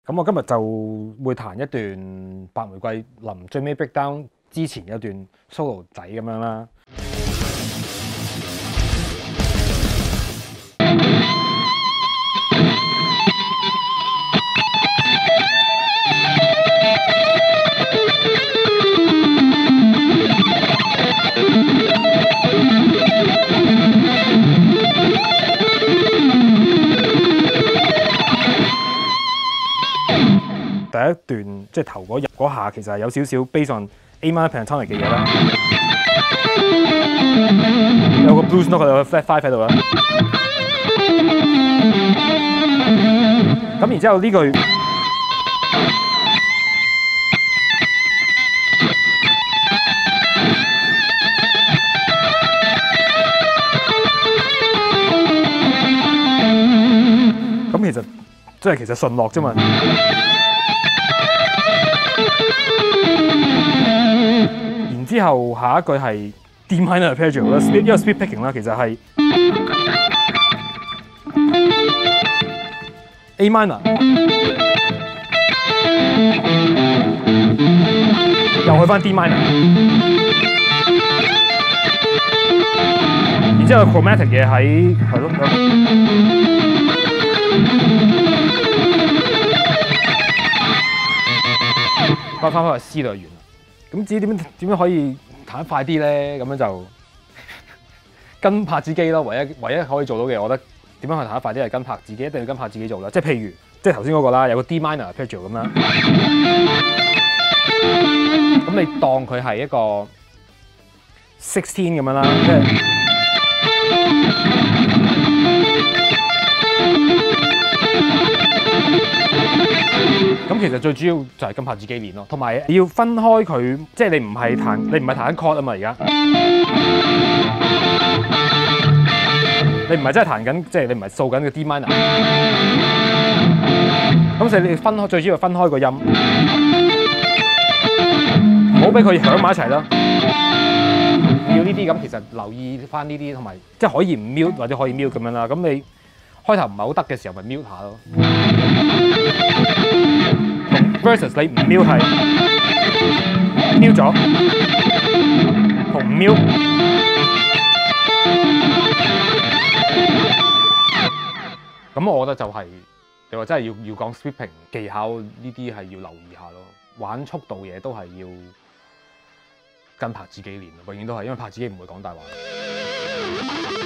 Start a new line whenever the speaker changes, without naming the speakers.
咁我今日就會彈一段白玫瑰臨最尾 breakdown 之前有一段 solo 仔咁樣啦。第一段即係頭嗰下，其實係有少少 based on A minor pentatonic 嘅嘢啦，有個 blues note 有個 flat five 喺度啦。咁然之後呢句咁其實順落啫嘛。然之後下一句係 D minor arpeggio 啦，因為 speed picking 啦，其實係 A minor， 又去翻 D minor， 然之後 chromatic 嘅係咯，翻去 C 就完啦。咁至於點樣可以彈得快啲咧？咁樣就跟拍子機咯。唯一可以做到嘅，我覺得點樣去彈得快啲係跟拍子機，一定要跟拍子機做啦。即係譬如，即係頭先嗰個啦，有個 D minor arpeggio 咁啦。咁你當佢係一個 16 咁樣啦，即係咁其實最主要就係跟拍子機練咯，同埋要分開佢，即係你唔係彈緊 chord 啊嘛，而家你唔係真係彈緊，即係你唔係掃緊個 D minor， 咁所以你分開，最主要分開個音，唔好俾佢響埋一齊啦。要呢啲咁，其實留意翻呢啲，同埋即係可以唔 mute 或者可以 mute 咁樣啦。咁你開頭唔係好得嘅時候，咪 mute 下咯。versus 你唔 mute 係 mute 咗，同唔 mute， 咁我覺得就係你話真係要講 sweeping 技巧呢啲係要留意下咯。玩速度嘢都係要跟拍子機練，永遠都係，因為拍子機唔會講大話。